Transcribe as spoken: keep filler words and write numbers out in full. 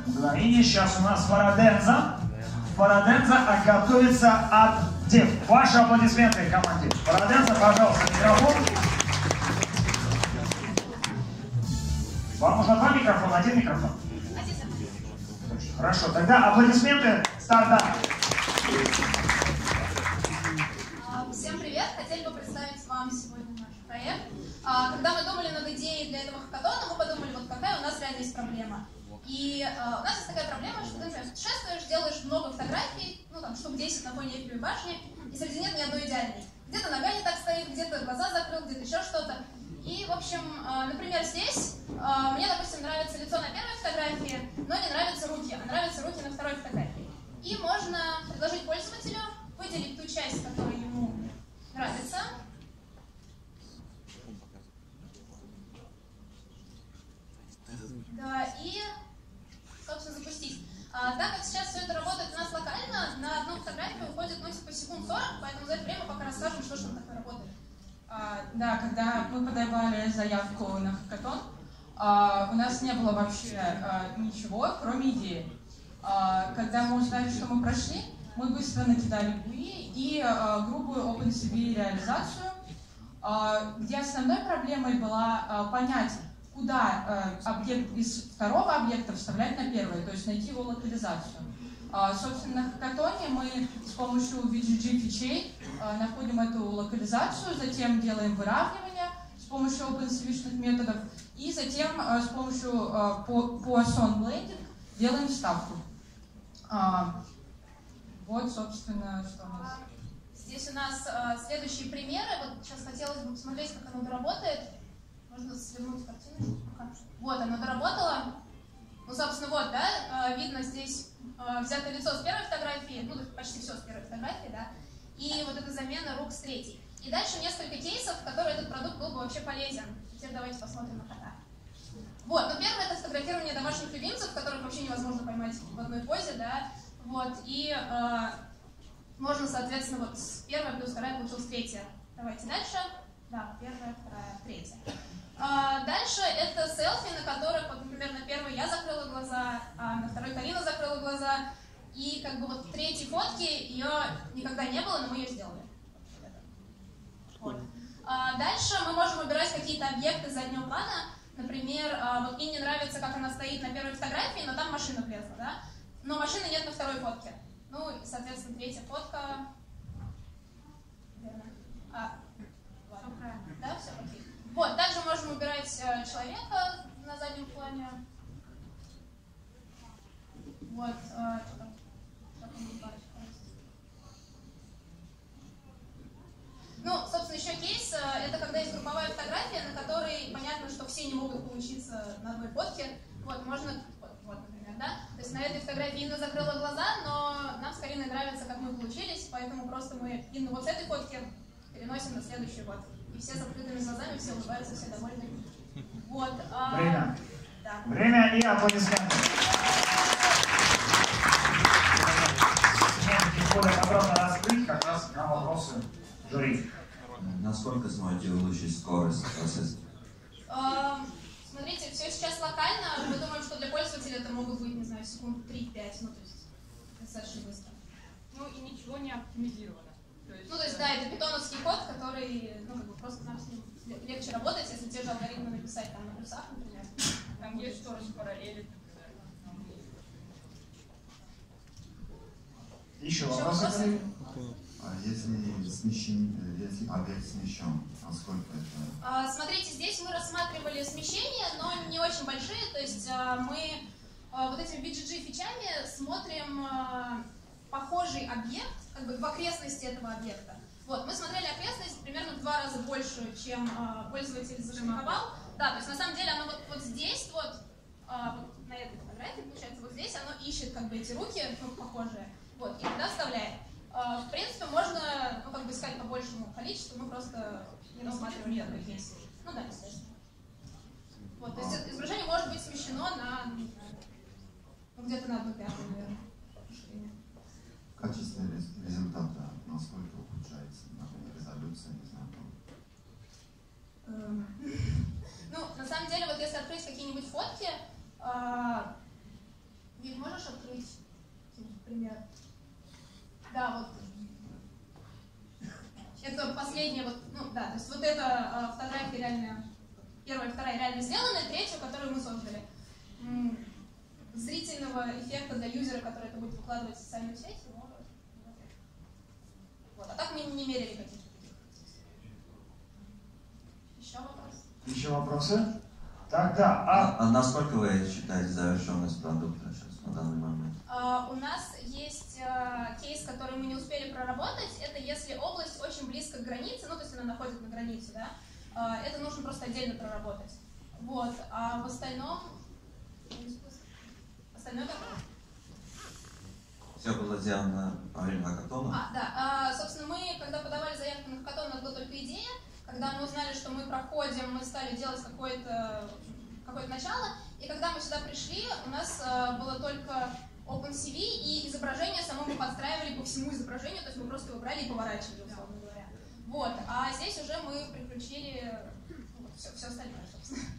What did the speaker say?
мгновение. Сейчас у нас Фараденза. Фараденза готовится от дев. Ваши аплодисменты команде. Фараденза, пожалуйста, микрофон. Вам нужно два микрофона, один микрофон. Хорошо, тогда аплодисменты. Старт. Всем привет! Хотели бы представить вам сегодня наш проект. Когда мы думали над идеей для этого хакатона, мы подумали, вот какая у нас реально есть проблема. И у нас есть такая проблема, что ты, например, путешествуешь, делаешь много фотографий, ну там штук десять на фоне Эйфелевой башни, и среди нет ни одной идеальной. Где-то нога не так стоит, где-то глаза закрыл, где-то еще что-то. И, в общем, например, здесь мне, допустим, нравится лицо на первой фотографии, но не нравятся руки, а нравятся руки на второй фотографии. И можно предложить пользователю выделить ту часть, которая ему нравится. Да, и, собственно, запустить. А, так как сейчас все это работает у нас локально, на одну фотографию уходит, ну, типа, секунд сорок, поэтому за это время пока расскажем, что же там такое работает. А, да, когда мы подавали заявку на хакатон, а, у нас не было вообще а, ничего, кроме идеи. А, когда мы узнали, что мы прошли, мы быстро накидали буи и а, грубую OpenCV реализацию, а, где основной проблемой была а, понять, куда а, объект из второго объекта вставлять на первый, то есть найти его локализацию. А, собственно, на хакатоне мы с помощью ви джи джи фичей а, находим эту локализацию, затем делаем выравнивание с помощью OpenCV-шных методов и затем а, с помощью а, Poisson Blending делаем вставку. А, вот, собственно, что у нас. Здесь у нас а, следующие примеры. Вот сейчас хотелось бы посмотреть, как оно доработает. Можно свернуть картину. Вот, оно доработало. Ну, собственно, вот, да, а, видно здесь а, взятое лицо с первой фотографии, ну, почти все с первой фотографии, да, и вот эта замена рук с третьей. И дальше несколько кейсов, в которые этот продукт был бы вообще полезен. Теперь давайте посмотрим на фото. Вот, ну, первое — это фотографирование домашних любимцев, которых вообще невозможно поймать в одной позе, да, вот, и э, можно, соответственно, вот с первой плюс вторая получилась третья. Давайте дальше. Да, первая, вторая, третья. А дальше это селфи, на которых, вот, например, на первой я закрыла глаза, а на второй Карина закрыла глаза, и как бы вот в третьей фотке ее никогда не было, но мы ее сделали. Вот. А дальше мы можем выбирать какие-то объекты заднего плана. Например, вот мне не нравится, как она стоит на первой фотографии, но там машина влезла, да? Но машины нет на второй фотке. Ну, и, соответственно, третья фотка. Верно. А, ладно. Да, все, окей. Вот, также можем выбирать человека на заднем плане. Вот, а, что там? Ну, собственно, еще кейс, это когда есть групповая фотография, на которой понятно, что все не могут получиться на одной фотке. Вот, можно, вот, вот, например, да? То есть на этой фотографии Инна закрыла глаза, но нам с Кариной нравится, как мы получились, поэтому просто мы Инну вот с этой фотки переносим на следующий год. И все с открытыми глазами, все улыбаются, все довольны. Вот. А... Время. Да. Время и аплодисменты. Более подробно раскрыть как раз на вопросы жюри. Насколько сможете улучшить скорость процесса? Uh, смотрите, все сейчас локально. Мы думаем, что для пользователя это могут быть, не знаю, секунд три-пять, ну то есть достаточно быстро. Ну и ничего не оптимизировано. То есть, ну то есть, да, это питоновский код, который, ну как бы просто нам с ним легче работать, если те же алгоритмы написать там на плюсах, например. Там есть что распараллелить, например. Еще вопросы? А если смещен, если объект смещен, насколько это? А, смотрите, здесь мы рассматривали смещения, но не очень большие, то есть а, мы а, вот этими ви джи джи фичами смотрим а, похожий объект, как бы в окрестности этого объекта. Вот, мы смотрели окрестность примерно в два раза больше, чем а, пользователь заштриховал. Да, то есть на самом деле оно вот, вот здесь, вот, а, вот на этой фотографии, получается, вот здесь оно ищет как бы эти руки, ну, похожие, вот, и тогда вставляет. В принципе, можно, ну, как бы искать по большему количеству, мы просто не рассматриваем такой кейс. Ну да, естественно. Вот, то есть изображение может быть смещено на, ну, где-то на одну пятую, наверное. Качество результата насколько ухудшается, например, резолюция, не знаю. Ну, на самом деле, вот если открыть какие-нибудь фотки, Да, вот. Это последняя, вот, ну да, то есть вот эта э, фотография реально, первая и вторая реально сделаны, третью, которую мы создали. М- зрительного эффекта для юзера, который это будет выкладывать в социальную сеть, но... Вот. А так мы не меряли каких-то таких. Еще вопрос? Еще вопросы? Тогда, а... А насколько вы считаете завершенность продукта сейчас на данный момент? Uh, у нас есть uh, кейс, который мы не успели проработать. Это если область очень близко к границе, ну то есть она находится на границе, да, uh, это нужно просто отдельно проработать. Вот. А в остальном... Остальное готово. Все было сделано во время хакатона? А, да. Uh, собственно, мы, когда подавали заявку на хакатон, у нас была только идея. Когда мы узнали, что мы проходим, мы стали делать какое-то, какое-то начало. И когда мы сюда пришли, у нас uh, было только OpenCV, и изображение само мы подстраивали по всему изображению, то есть мы просто его брали и поворачивали, условно говоря. Вот. А здесь уже мы приключили ну, вот, все, все остальное, собственно.